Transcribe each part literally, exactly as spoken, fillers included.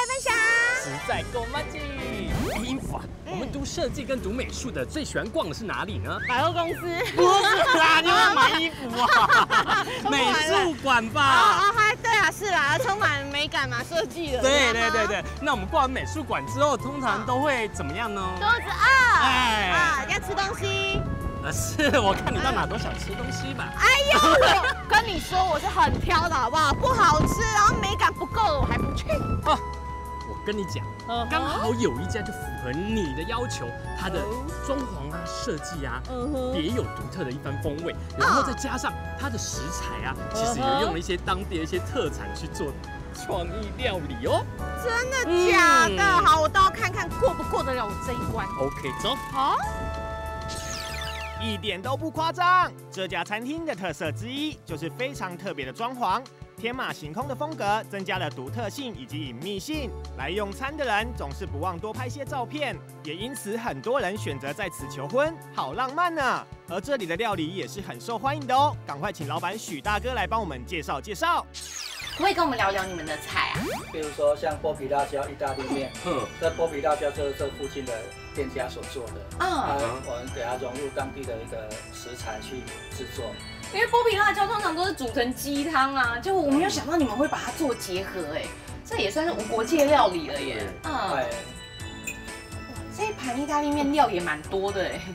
分享， 实在够慢劲。哎，英福啊，我们读设计跟读美术的最喜欢逛的是哪里呢？ 百货公司。 不是啦，你要买衣服啊？美术馆吧？ 哦哦，还对啊，是啦，充满美感嘛，设计的。 对对对对，那我们逛完美术馆之后，通常都会怎么样呢？ 肚子饿， 哎啊，要吃东西。 呃，是我看你到哪都想吃东西嘛。 哎呦，我跟你说，我是很挑的好不好？不好吃，然后美感不够，我还不去。 哦，我跟你讲，刚好有一家就符合你的要求，它的装潢啊、设计啊，别有独特的一番风味。然后再加上它的食材啊，其实也用了一些当地的一些特产去做创意料理哦。 真的假的？嗯、好，我都要看看过不过得了我这一关。 OK， 走。 好。 一点都不夸张，这家餐厅的特色之一就是非常特别的装潢，天马行空的风格增加了独特性以及隐秘性。来用餐的人总是不忘多拍些照片，也因此很多人选择在此求婚，好浪漫呢。而这里的料理也是很受欢迎的哦，赶快请老板许大哥来帮我们介绍介绍。 可不可以跟我们聊聊你们的菜啊？ 比如说像剥皮辣椒意大利面，嗯，这剥皮辣椒就是这附近的店家所做的，嗯，啊，我们给它融入当地的一个食材去制作。 因为剥皮辣椒通常都是煮成鸡汤啊，就我没有想到你们会把它做结合，哎，这也算是无国界料理了耶。嗯，对。这一盘意大利面料也蛮多的哎。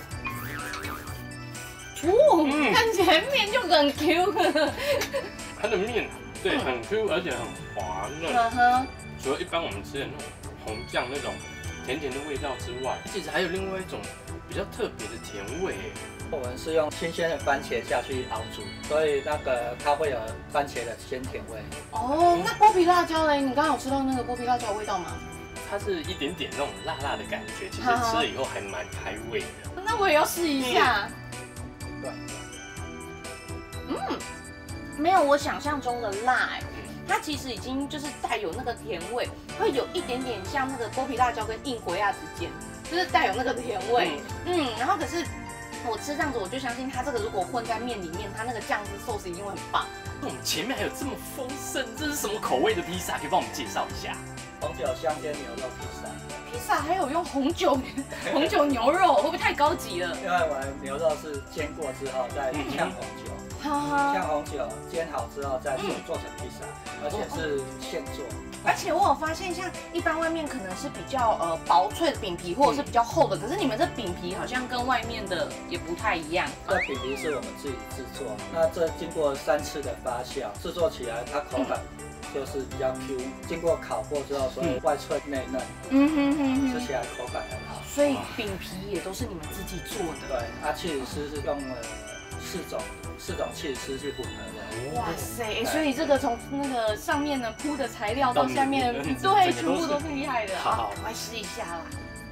哦，看起来面就很 Q 了。 它的面。 对，很 Q， 而且很滑嫩。嗯哼。除了一般我们吃的那种红酱那种甜甜的味道之外，其实还有另外一种比较特别的甜味。 我们是用新鲜的番茄下去熬煮，所以那个它会有番茄的鲜甜味。 哦，那剥皮辣椒嘞？你刚刚有吃到那个剥皮辣椒的味道吗？ 它是一点点那种辣辣的感觉，其实吃了以后还蛮开胃的。 那我也要试一下。对。嗯。 没有我想象中的辣哎，它其实已经就是带有那个甜味，会有一点点像那个剥皮辣椒跟硬鬼亚之间，就是带有那个甜味。嗯，然后可是我吃这样子，我就相信它这个如果混在面里面，它那个酱汁寿司一定会很棒。 我们前面还有这么丰盛，这是什么口味的披萨？可以帮我们介绍一下？ 红酒香煎牛肉披萨。 披萨还有用红酒红酒牛肉，会不会太高级了？ 因为我们牛肉是煎过之后再呛红酒。 像红酒煎好之后再做做成披萨，而且是现做。 而且我有发现，像一般外面可能是比较呃薄脆的饼皮，或者是比较厚的，可是你们这饼皮好像跟外面的也不太一样。 这饼皮是我们自己制作，那这经过三次的发酵，制作起来它口感就是比较 Q， 经过烤过之后，所以外脆内嫩，嗯哼哼，吃起来口感很好。 所以饼皮也都是你们自己做的。 对，啊，起司是用了四种。 四种起司去混合的。 哇塞！所以这个从那个上面呢铺的材料到下面，对，全部都是厉害的。好，我来试一下啦。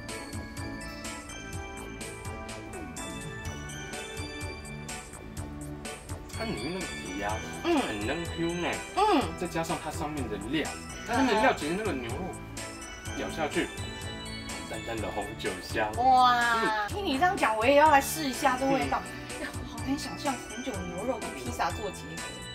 它里面那个皮啊，嗯，很嫩 Q 呢，嗯，再加上它上面的料，它上面的料其实那个牛肉咬下去，淡淡的红酒香。 哇！听你这样讲，我也要来试一下这味道。 好难想象红酒牛肉跟披萨做结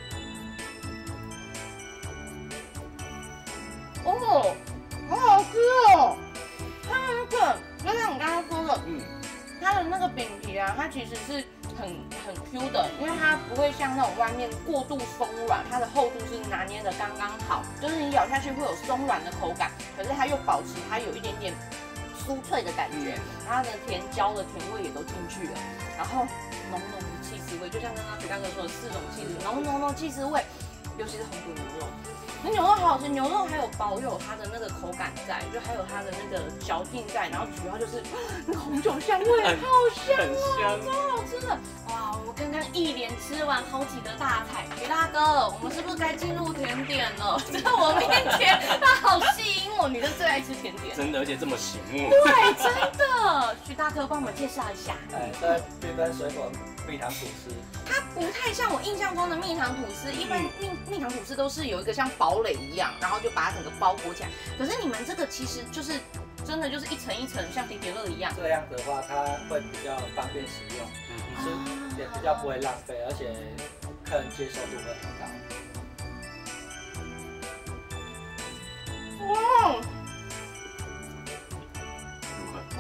合。哦，好好吃哦！它那个就像你刚刚说的，嗯，它的那个饼皮啊，它其实是很很 Q 的，因为它不会像那种外面过度松软，它的厚度是拿捏的刚刚好，就是你咬下去会有松软的口感，可是它又保持它有一点点酥脆的感觉，它的甜椒的甜味也都进去了，然后浓浓。 起司味，就像刚刚许大哥说的四种起司，浓浓浓起司味，尤其是红酒牛肉，那牛肉好好吃，牛肉还有保有它的那个口感在，就还有它的那个嚼劲在，然后主要就是那个红酒香味，好香哦，超好吃的，哇！我刚刚一连吃完好几个大菜，许大哥，我们是不是该进入甜点了？在我面前，它好吸引我，女生最爱吃甜点， 真的，而且这么醒目， 对，真的，许大哥帮我们介绍一下， 哎，这缤纷水果。 蜜糖吐司， 它不太像我印象中的蜜糖吐司，一般蜜蜜糖吐司都是有一个像堡垒一样，然后就把它整个包裹起来。可是你们这个其实就是真的就是一层一层，像叠叠乐一样。 这样的话，它会比较方便使用，吃也比较不会浪费，而且客人接受度会很高。 哇！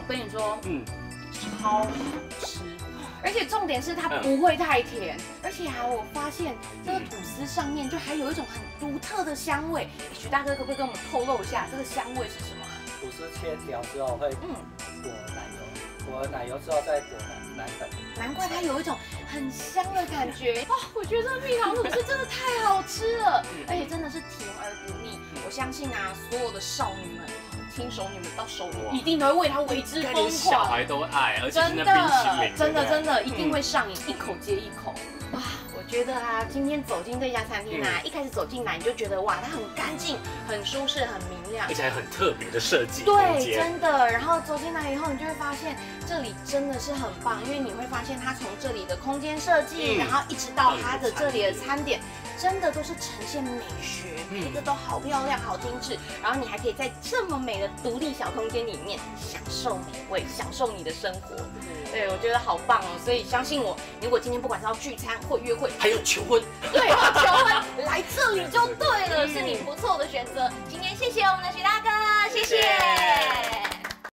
跟你说，嗯，超好吃。而且重点是它嗯不会太甜，而且啊，我发现这个吐司上面就还有一种很独特的香味。许大哥可不可以跟我们透露一下这个香味是什么？ 吐司切条之后会嗯裹奶油，裹了奶油之后再裹奶奶粉。 难怪它有一种很香的感觉哦！我觉得蜜糖吐司真的太好吃了，而且真的是甜而不腻。我相信啊，所有的少女们。亲手女们到手里一定都会为它为之疯狂， 小孩都爱，而且是那冰淇淋， 真的真的一定会上瘾，一口接一口。哇，我觉得啊，今天走进这家餐厅啊，一开始走进来你就觉得哇，它很干净、很舒适、很明亮， 而且还很特别的设计。 对，真的。然后走进来以后，你就会发现这里真的是很棒，因为你会发现它从这里的空间设计，然后一直到它的这里的餐点。真的都是呈现美学，每一个都好漂亮、好精致，然后你还可以在这么美的独立小空间里面享受美味，享受你的生活。对，我觉得好棒哦！所以相信我，如果今天不管是要聚餐或约会， 还有求婚， 对，求婚来这里就对了，是你不错的选择。今天谢谢我们的许大哥，谢谢。